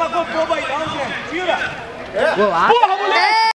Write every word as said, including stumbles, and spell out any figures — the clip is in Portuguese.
过波波一张去，去了。 我完。